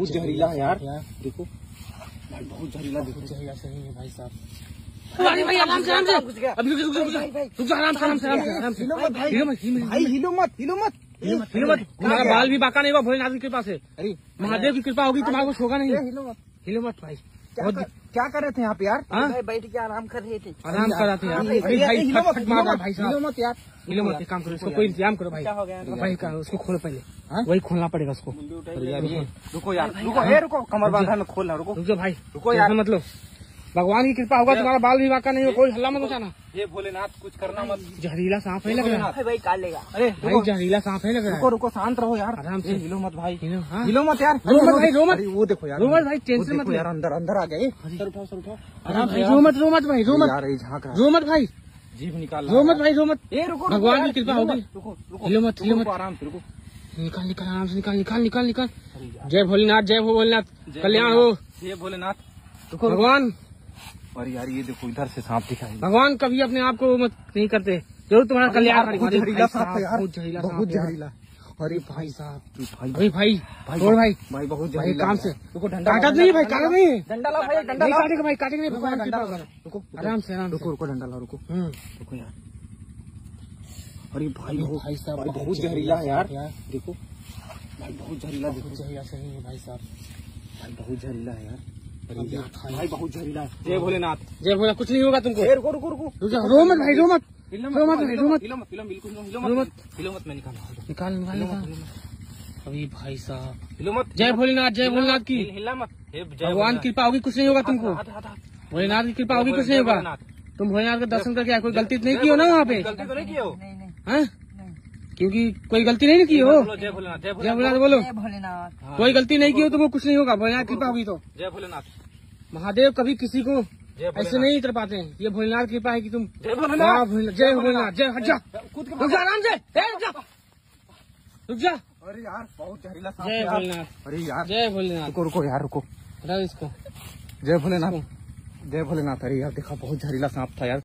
बहुत जहरीला है यार। देखो भाई बहुत जहरीला, बहुत जहरीला सही है भाई साहब। अरे भाई आराम से अभी रुक जा आराम से आराम से भाई हिलो मत। तुम्हारा बाल भी बाका नहीं हुआ भोलेनाथ की कृपा से। अरे महादेव की कृपा होगी तुम्हारे को होगा नहीं। हिलो मत भाई। क्या कर रहे थे यहाँ पे यार? भाई बैठ के आराम कर रहे थे। आराम कर रहे थे यार। भाई भाई साहब हिलो मत यार, हिलो मत, काम करो इसको, कोई इंतजाम करो भाई। भाई का उसको खोलो पहले, वही खोलना पड़ेगा उसको। रुको यार, रुको कमर बांधा में खोलना, रुको रुको भाई, रुको यार, मतलब भगवान की कृपा होगा तुम्हारा बाल भी बाका नहीं हो, कोई हल्ला मत मचाना। ये भोलेनाथ कुछ करना मत। जहरीला सांप है लग रहा है भाई काट लेगा। अरे भाई, जहरीला सांप है लग रहा है। रुको शांत रहो यार, आराम से। हिलो मत भाई, हाँ? हिलो मत यार, रो मत भाई, रो मत। वो देखो यार, रो मत भाई, टेंशन मत यार, अंदर आ गए। सर उठाओ आराम से। रो मत भाई, रो मत यार, झांक रहा, रो मत भाई, जीभ निकाल, रो मत भाई, रो मत। ए रुको, भगवान की कृपा होगी। हिलो मत, हिलो मत, आराम से रुको। निकाल आराम से, निकाल। जय भोलेनाथ, जय भोलेनाथ, कल्याण हो। जय भोलेनाथ। भगवान, अरे यार ये देखो इधर से सांप दिखा है। भगवान कभी अपने आप को मत नहीं करते, जरूर तुम्हारा कल्याण करेगा। बहुत जहरीला सांप है यार, बहुत जहरीला, बहुत जहरीला। अरे भाई साहब, भाई भाई बहुत जहरीला काम से। रुको, डंडा काटत नहीं भाई, काटत नहीं, डंडा ला भाई, डंडा नहीं ला। काटेगा भाई, काटेगा नहीं, भगवान की कृपा होगा। रुको आराम से, रुको डंडा ला, रुको यार। अरे भाई भाई साहब बहुत जहरीला है यार। देखो भाई बहुत जहरीला, बहुत जहरीला सही है भाई साहब। भाई बहुत जहरीला है यार। भाई बहुत जहरीला है। जय भोलेनाथ, जय भोला, कुछ नहीं होगा तुमको। रुको रो मत भाई, रो मत, हिलो मत, मैं निकाल। अभी भाई साहब, हिलो मत, जय भोलेनाथ की हिला मत। भगवान की कृपा होगी, कुछ नहीं होगा तुमको। भोलेनाथ की कृपा होगी, कुछ नहीं होगा। तुम भोलेनाथ का दर्शन करके कोई गलती नहीं की हो ना वहाँ पे? गलती तो नहीं की हो? हैं? क्योंकि कोई गलती नहीं की हो। जय भोलेनाथ, जय भोलेनाथ बोलो। भोलेनाथ कोई गलती नहीं की हो तुमको, कुछ नहीं होगा। भोलेनाथ की कृपा होगी तो। जय भोलेनाथ। महादेव कभी किसी को ऐसे नहीं कर पाते हैं, ये भोलेनाथ की कृपा है कि तुम। जय भोलेनाथ, जय भोलेनाथ, जय। हट जा, रुक जा आराम से, रुक जा। अरे यार बहुत जहरीला सांप जय है यार। भोलेनाथ, अरे यार जय भोलेनाथ। रुको यार, रुको। हटाओ इसको। जय भोलेनाथ। अरे यार देखा बहुत जहरीला सांप था यार।